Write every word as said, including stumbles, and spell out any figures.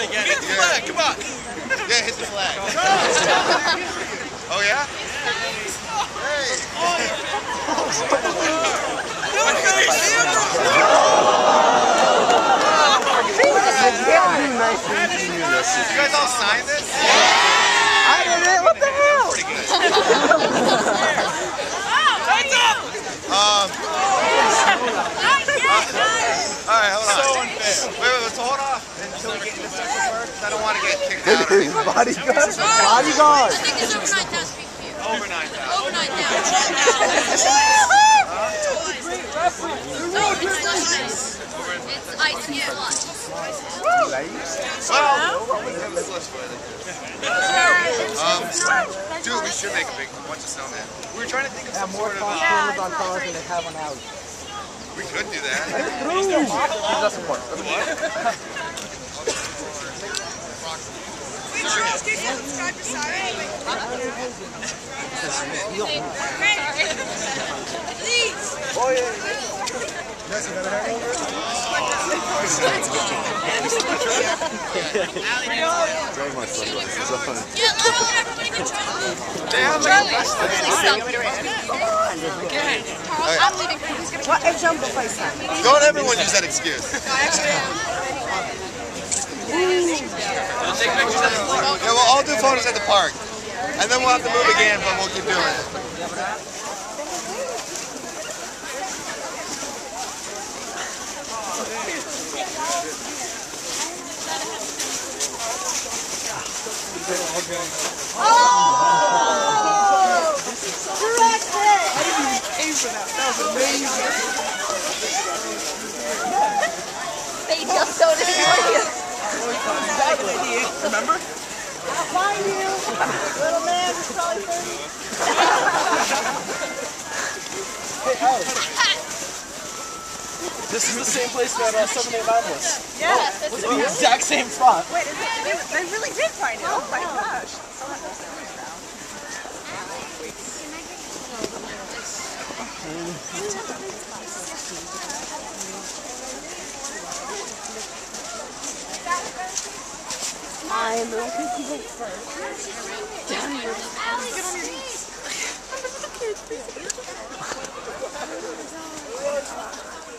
gonna get it. Hit the flag, come on. Yeah, hit the flag. Oh yeah? Hey. You guys all signed this? I did it. What the hell? Pretty good. Um. Alright, hold on. So unfair. Wait, wait, let's hold off until we get into second work. I don't want to get kicked out. His bodyguard. Bodyguard. I think it's over nine thousand feet from you. Over nine thousand. Over nine thousand. No, it's not ice. It's ice and slush. Well, um, dude, we should make a big bunch of snowmen. We were trying to think of some sort of. Uh, cameras on cars than they have on houses. we could do that. That's important. Wait, Charles, can you subscribe to Siren? Please! Oh, yeah. Yes, you got a hangover? Very much so. It's fun. Yeah, let everybody get Charlie. Damn, like, I'm leaving. What? Hey, jump the face. don't everyone use that excuse. Yeah, we'll all do photos at the park. And then we'll have to move again, but we'll keep doing it. Oh! Direct hit! I didn't even aim for that. That was amazing. They just don't ignore you. Exactly. Remember? I'll find you. Little man, it's probably thirty. Hey, Alex. This is the same place that uh, seven eight nine was. Yeah. Oh, it's the exact same spot. Wait, is it, they, they really did find it. Oh my gosh. I'm looking to go first. Down your Get on your knees.